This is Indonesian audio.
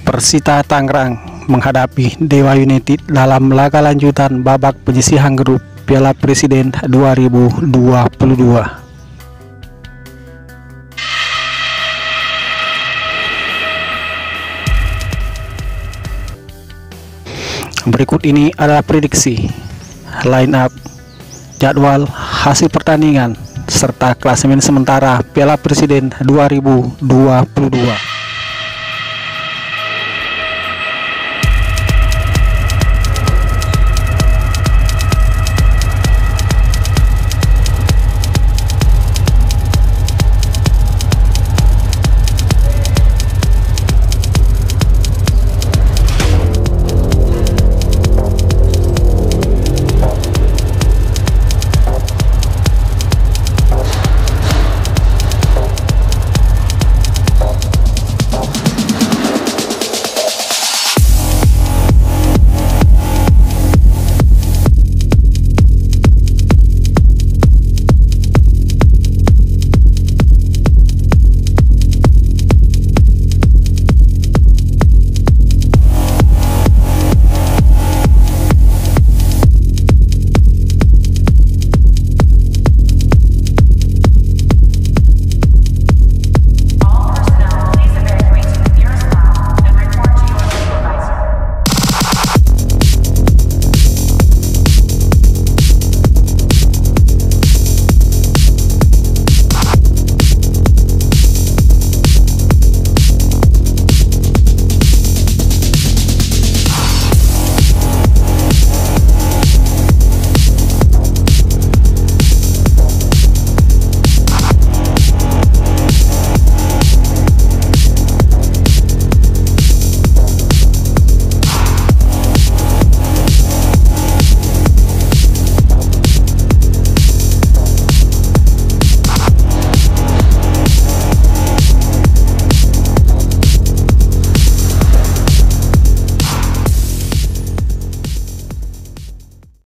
Persita Tangerang menghadapi Dewa United dalam laga lanjutan babak penyisihan grup Piala Presiden 2022. Berikut ini adalah prediksi, line up, jadwal, hasil pertandingan, serta klasemen sementara Piala Presiden 2022.